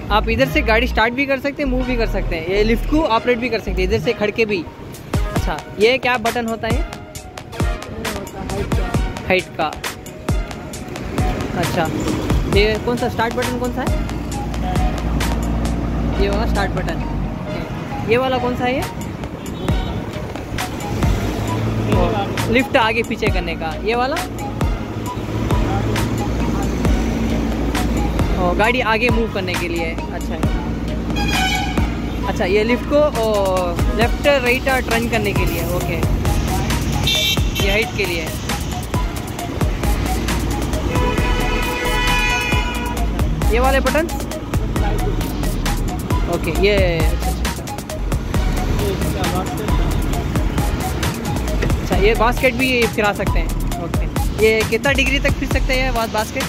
आप इधर से गाड़ी स्टार्ट भी कर सकते हैं, मूव भी कर सकते हैं। ये लिफ्ट को ऑपरेट भी कर सकते हैं इधर से खड़ के भी। अच्छा, ये क्या बटन होता है? हाइट का। अच्छा, ये कौन सा स्टार्ट बटन कौन सा है? ये वाला स्टार्ट बटन। ये वाला कौन सा है? ये लिफ्ट आगे पीछे करने का। ये वाला गाड़ी आगे मूव करने के लिए। अच्छा, अच्छा, ये लिफ्ट को लेफ्ट राइट टर्न करने के लिए। ओके, ये हाइट के लिए। ये वाले बटन। ओके, ये अच्छा, ये बास्केट भी फिरा सकते हैं। ओके, ये कितना डिग्री तक फिर सकते हैं बास्केट?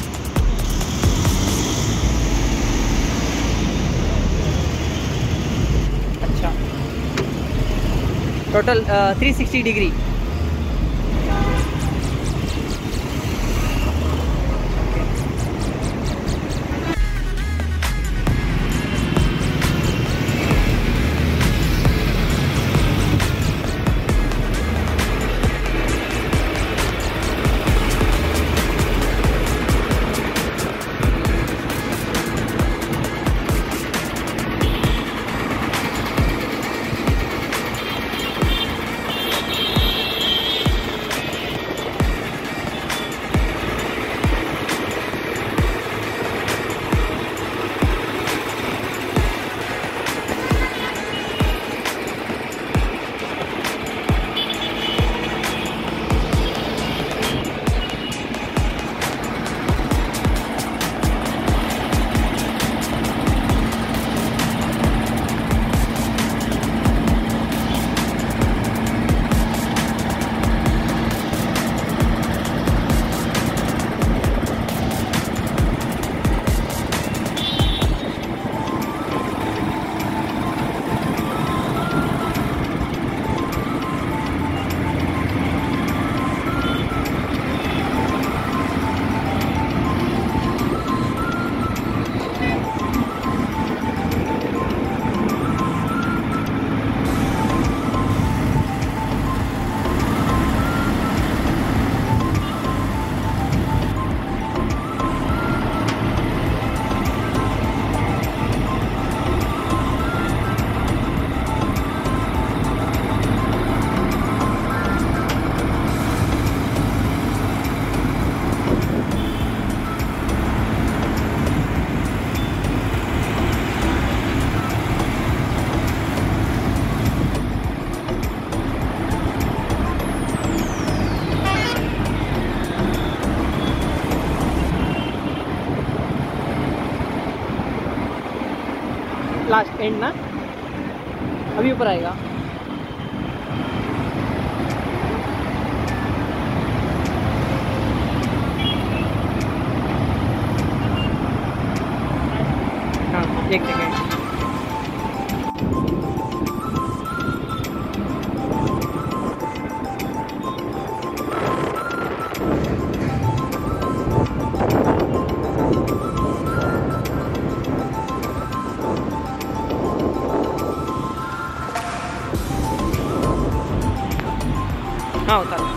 अच्छा, टोटल 360 डिग्री। लास्ट एंड ना, अभी ऊपर आएगा। हाँ, एक सेकेंड। हाँ, उतार।